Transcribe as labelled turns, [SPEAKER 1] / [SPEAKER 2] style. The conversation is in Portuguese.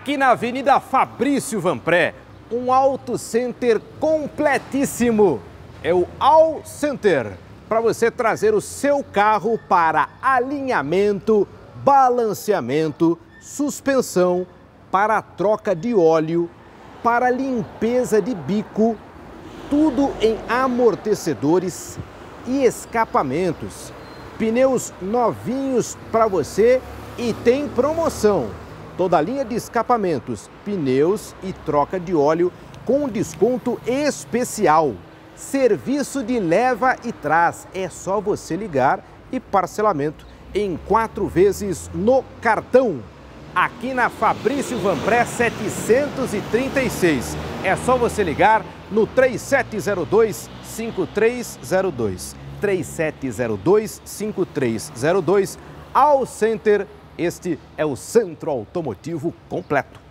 [SPEAKER 1] Aqui na Avenida Fabrício Vanpré, um Auto Center completíssimo. É o All Center, para você trazer o seu carro para alinhamento, balanceamento, suspensão, para troca de óleo, para limpeza de bico, tudo em amortecedores e escapamentos. Pneus novinhos para você e tem promoção. Toda a linha de escapamentos, pneus e troca de óleo com desconto especial. Serviço de leva e trás. É só você ligar e parcelamento em 4 vezes no cartão. Aqui na Fabrício Vanpré 736. É só você ligar no 3702-5302. 3702-5302. All Center, este é o centro automotivo completo.